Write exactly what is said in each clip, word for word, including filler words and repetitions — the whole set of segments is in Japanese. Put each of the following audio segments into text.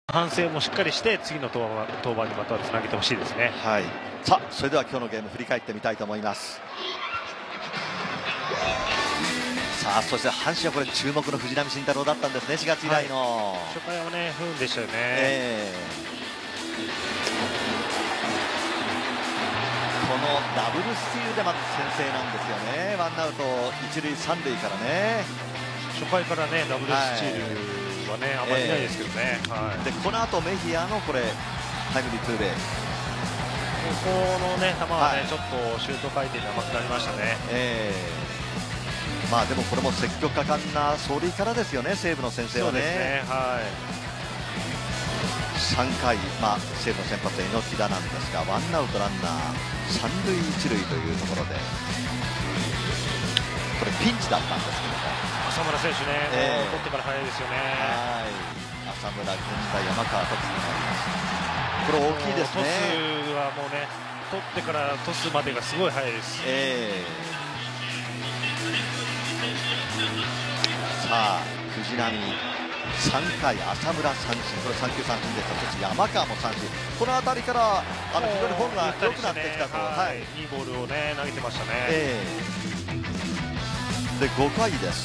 反省もしっかりして次の登板登板にまたつなげてほしいですね。 はい、さあそれでは今日のゲーム振り返ってみたいと思います。さあそして阪神はこれ注目の藤浪晋太郎だったんですね。しがつ以来の、 はい、初回はね不運でしたよね。 えー、このダブルスチールでまず先制なんですよね。ワンアウト一塁三塁からね、 初回からねダブルスチールはね、はい、あまりないですけどね、えーはい、でこの後メヒアのこれタイムリーツーベース、 ここのね球はね、はい、ちょっとシュート回転が甘くなりましたね。 えー、まあでもこれも積極果敢な走塁からですよね、西武の先制はね。 そうですね、はい、 さんかい、まあ、西武の先発は榎田なんですが、ワンアウトランナー三塁一塁というところで、これピンチだったんですけども、 浅村選手ね、えー、もう取ってから早いですよね。 はい、浅村、現在山川とつになります。これ大きいですね。 トスはもうね、取ってからトスまでがすごい早いです。 えー、さあ藤浪さんかい、浅村三振、これ三球三振でした。そして山川も三振、この辺りからあの非常にフォームが良くなってきたと、 はい、いいボールをね投げてましたね。 えー、でごかいです。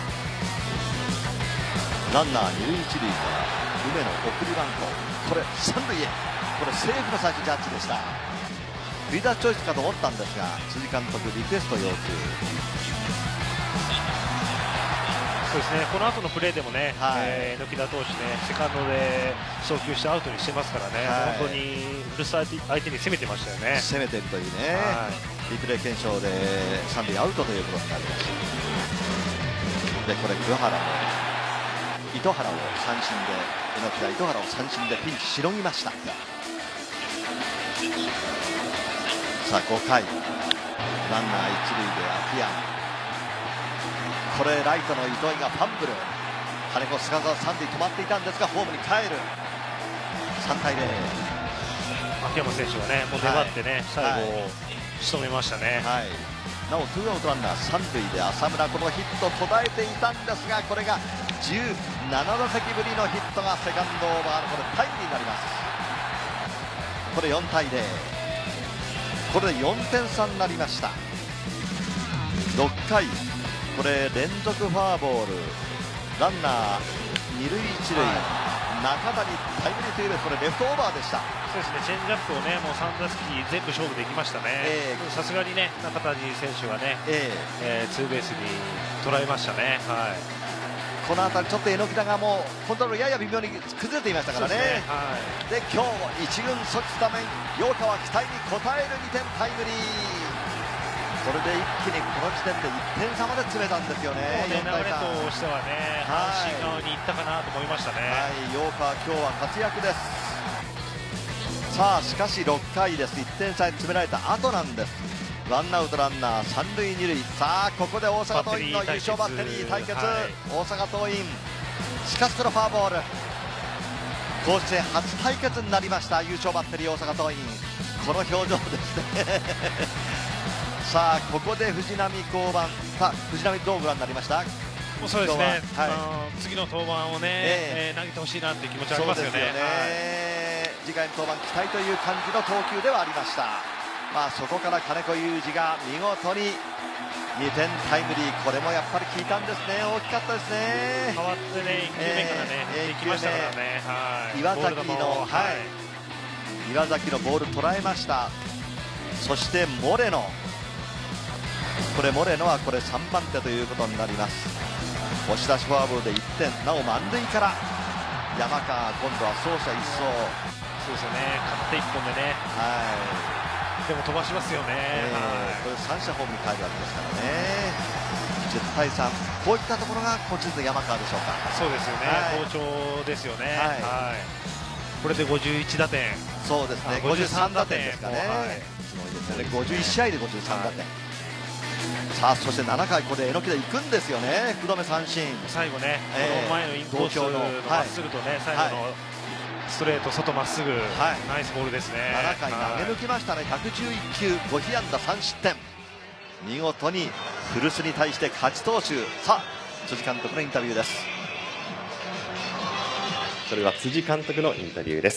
ランナー二塁一塁から梅野送りバント、これ三塁へ、これセーフの最初ジャッジでした。リーダーチョイスかと思ったんですが、辻監督リクエスト要求。 そうですね、この後のプレーでもね、 はい、 えー、榎田投手ね、セカンドで送球してアウトにしてますからね、はい、本当に古巣相手に攻めてましたよね。 攻めてるというね、はい、リプレイ検証で三塁アウトということになりました。でこれ桑原も糸原を三振で、榎田糸原を三振でピンチしのぎました。さあごかい、ランナー一塁で秋山、これライトの糸井がファンブル、金子すかさず三塁止まっていたんですがホームに帰る。さんたいゼロ、 秋山選手がねもう粘ってね、はい、最後、はい、仕留めましたね。 はい、なおツーアウトランナー三塁で浅村、このヒット途絶えていたんですが、これがじゅうななだせきぶりのヒットがセカンドオーバーのこれタイムリーになります。これよんたいゼロ、これでよんてん差になりました。ろっかい、これ連続フォアボール、ランナー二塁一塁、はい、中谷タイムリーツーベース、これレフトオーバーでした。 そうですね、チェンジアップをねもうさん打席全部勝負できましたね。さすがにね中谷選手がね、えーえー、ツーベースに捉えましたね。はい、 この辺りちょっと榎田がもうコントロールやや微妙に崩れていましたからね。で、ね、はい、で今日一軍即スタメン、陽川期待に応えるにてんタイムリー、これで一気にこの時点でいってん差まで詰めたんですよね。 流れとしてはね、阪神側に行ったかなと思いましたね。 はい、陽川今日は活躍です。さあしかしろっかいです。いってん差に詰められた後なんです。ワンアウトランナー三塁二塁、さあここで大阪桐蔭の優勝バッテリー対決、はい、大阪桐蔭、しかしこのフォアボール、甲子園初対決になりました。優勝バッテリー大阪桐蔭、この表情ですねさあここで藤浪降板、さあ藤浪どうご覧になりました？ もうそうですね、はい、あの次の登板をね、えーえー、投げてほしいなっていう気持ちありますよね。そうですよね、はい、 次回の登板期待という感じの投球ではありました。まあそこから金子祐司が見事ににてんタイムリー、これもやっぱり効いたんですね。大きかったですね。 変わってね、いっきゅうめからね、えー、いきましたからね、はい、 岩崎の、はい、岩崎のボール捉えました。そしてモレノ、これモレノはこれさんばん手ということになります。押し出しフォアボールでいってん、なお満塁から山川、今度は走者一掃。 そうですよね、勝っていっぽんでね、はい、でも飛ばしますよね、えー、これさん者ホームに帰るわけですからね。じゅったいさん、こういったところが今シーズン山川でしょうか。 そうですよね、はい、好調ですよね、はいはい、これでごじゅういちだてん、 そうですね、ごじゅうさんだてんですかね、はい、すごいですよね、ごじゅういち試合でごじゅうさんだてん、はい、さあそしてななかい、ここで榎田行くんですよね、福留三振、 最後ね、えー、この前のインコースのまっすぐとね、最後のストレート外まっすぐ、はい、ナイスボールですね。 ななかい投げ抜きましたね、ひゃくじゅういっきゅう、ご被安打さん失点、見事に古巣に対して勝ち投手。さあ辻監督のインタビューです。 それは辻監督のインタビューです。